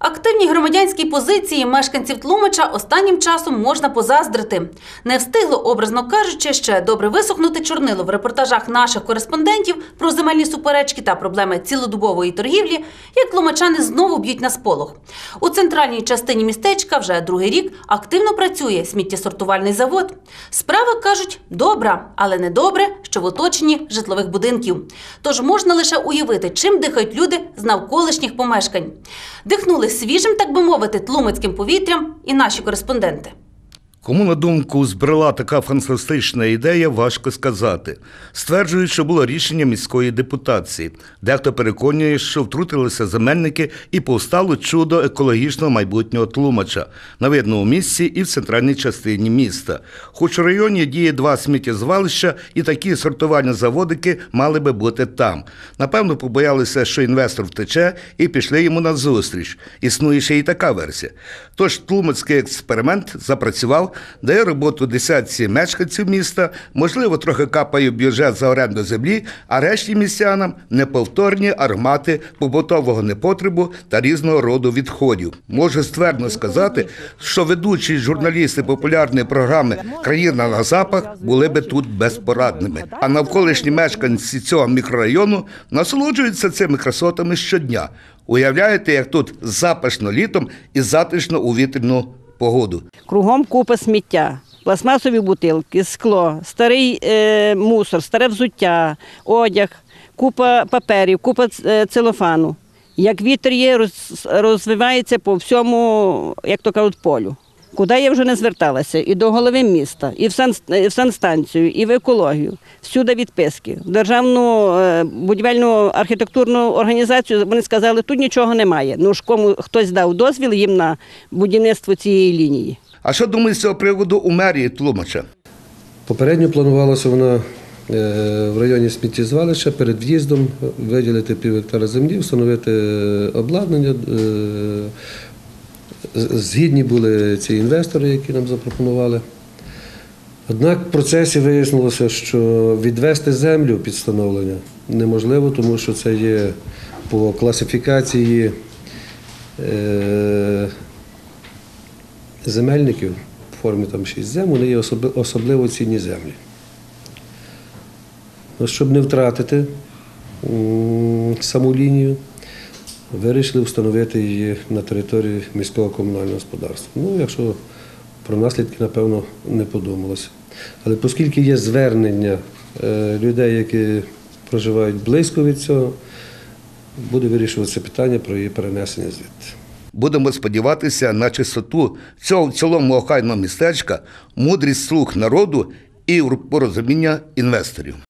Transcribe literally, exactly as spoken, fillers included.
Активній громадянській позиції мешканців Тлумача останнім часом можна позаздрити. Не встигло, образно кажучи, ще добре висохнути чорнило в репортажах наших кореспондентів про земельні суперечки та проблеми цілодобової торгівлі, як тлумачани знову б'ють на сполох. У центральній частині містечка вже другий рік активно працює сміттєсортувальний завод. Справа, кажуть, добра, але не добре, що в оточенні житлових будинків. Тож можна лише уявити, чим дихають люди з навколишніх помешкань. Дихнули свіжим, так би мовити, тлумацьким повітрям і наші кореспонденти. Кому на думку збрела така фантастична ідея, важко сказати. Стверджують, що було рішення міської депутації. Дехто переконує, що втрутилися земельники і повстало чудо екологічного майбутнього Тлумача на видному місці і в центральній частині міста. Хоч у районі діє два сміттєзвалища, і такі сортувальні заводики мали би бути там. Напевно, побоялися, що інвестор втече, і пішли йому назустріч. Існує ще й така версія. Тож тлумацький експеримент запрацював, дає роботу десятці мешканців міста, можливо, трохи капає бюджет за оренду землі, а решті містянам – неповторні аромати побутового непотребу та різного роду відходів. Можу ствердно сказати, що ведучі журналісти популярної програми «Країна на запах» були би тут безпорадними. А навколишні мешканці цього мікрорайону насолоджуються цими красотами щодня. Уявляєте, як тут запашно літом і затишно у вітряну погоду. Кругом купа сміття, пластмасові бутилки, скло, старий е, мусор, старе взуття, одяг, купа паперів, купа целофану. Як вітер є, роз, розвивається по всьому, як то кажуть, полю. Куди я вже не зверталася, і до голови міста, і в, сан, і в санстанцію, і в екологію. Всюди відписки. В Державну е, будівельну архітектурну організацію вони сказали, тут нічого немає. Ну ж кому хтось дав дозвіл їм на будівництво цієї лінії. А що думаєте з цього приводу у мерії Тлумача? Попередньо планувалося вона в районі сміттєзвалища перед в'їздом виділити пів гектара землі, встановити обладнання. Згідні були ці інвестори, які нам запропонували. Однак в процесі вияснилося, що відвести землю під встановлення неможливо, тому що це є по класифікації земельників в формі там шість зем, вони є особливо цінні землі. Щоб не втратити саму лінію, вирішили встановити її на території міського комунального господарства. Ну, якщо про наслідки, напевно, не подумалося. Але оскільки є звернення людей, які проживають близько від цього, буде вирішуватися питання про її перенесення звідти. Будемо сподіватися на чистоту цього в цілому охайного містечка, мудрість слуг народу і порозуміння інвесторів.